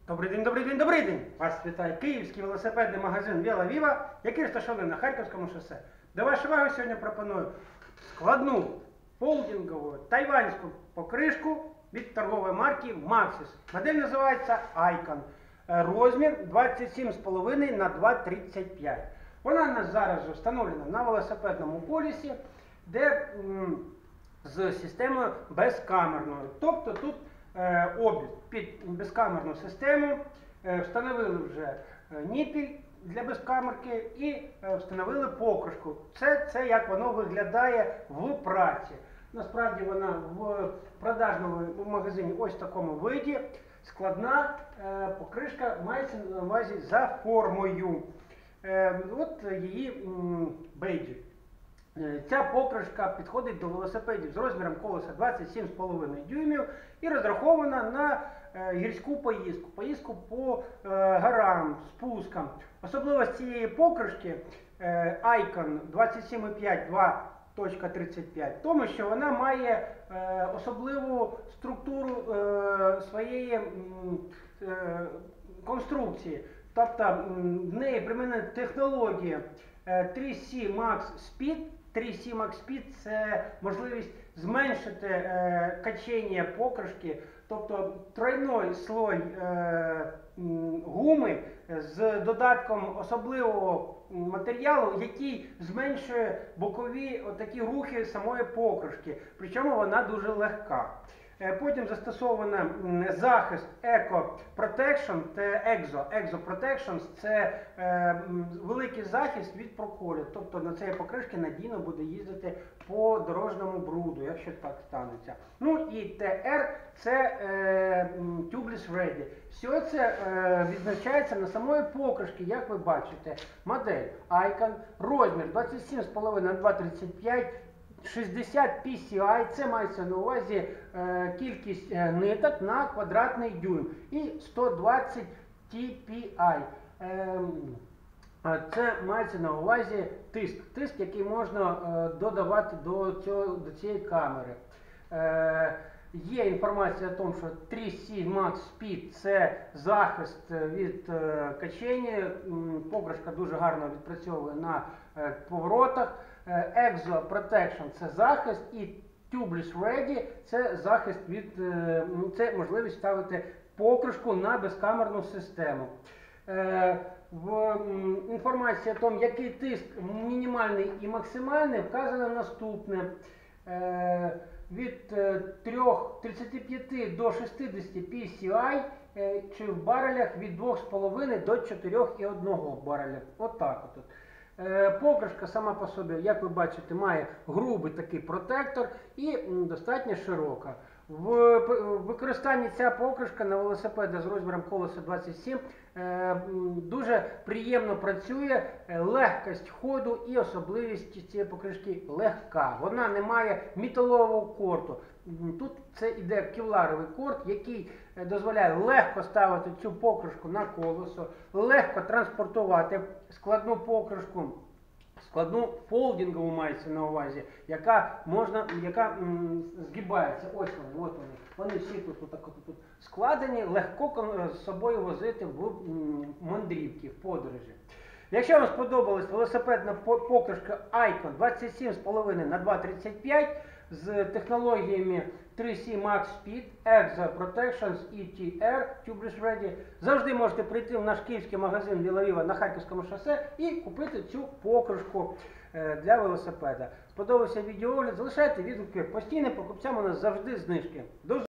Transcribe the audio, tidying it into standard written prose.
Добрий день, добрий день, добрий день! Вас вітає київський велосипедний магазин Віла Віва, який розташований на Харківському шосе. До вашої уваги сьогодні пропоную складну фолдингову тайванську покришку від торгової марки Maxxis. Модель називається Icon. Розмір 27,5 на 2,35. Вона у нас зараз встановлена на велосипедному полісі, де з системою безкамерною. Тобто тут обід під безкамерну систему, встановили вже ніпіль для безкамерки і встановили покришку. Це як воно виглядає в праці. Насправді вона в продажному магазині ось в такому виді. Складна покришка мається на увазі за формою. От її бейджик. Ця покришка підходить до велосипедів з розміром колеса 27,5 дюймів і розрахована на гірську поїздку по горам, спускам. Особливість цієї покришки Icon 27,5 2.35, тому що вона має особливу структуру своєї конструкції. Тобто в неї примінена технологія 3C Max Speed. 3C Max Speed – це можливість зменшити качення покришки, тобто тройний слой гуми з додатком особливого матеріалу, який зменшує бокові отакі рухи самої покришки, причому вона дуже легка. Потім застосовано захист Eco Protection та Exo Protection. Це великий захист від проколів. Тобто на цієї покришки надійно буде їздити по дорожньому бруду, якщо так станеться. Ну і TR – це Tubeless Ready. Все це відзначається на самої покришки, як ви бачите. Модель Icon, розмір 27,5 на 2,35. 60 PCI, це мається на увазі кількість ниток на квадратний дюйм, і 120 TPI. Це мається на увазі тиск, який можна додавати до цієї камери. Є інформація о тому, що 3C Max Speed – це захист від качення, покришка дуже гарно відпрацьовує на поворотах. Exo Protection – це захист, і Tubeless Ready – це захист від, це можливість ставити покришку на безкамерну систему. В інформації о тому, який тиск мінімальний і максимальний, вказано наступне. Від 35 до 60 PCI, чи в барелях від 2,5 до 4,1 бареля. Отак от. Покришка сама по собі, як ви бачите, має грубий такий протектор і достатньо широка. В використанні ця покришка на велосипедах з розміром колеса 27 дуже приємно працює, легкость ходу і особливість цієї покришки легка. Вона не має металового корту. Тут це іде кевларовий корт, який дозволяє легко ставити цю покришку на колесо, легко транспортувати складну покришку, складну фолдингову мається на увазі, яка згибається. Ось вони, от вони всі тут складені, легко з собою возити в мандрівки, в подорожі. Якщо вам сподобалась велосипедна покришка Icon 27,5 на 2,35 з технологіями 3C Max Speed, Exo Protection і TR Tubeless Ready, завжди можете прийти в наш київський магазин Віла Віва на Харківському шосе і купити цю покришку для велосипеда. Сподобався відеоогляд? Залишайте відгуки. Постійним покупцям у нас завжди знижки.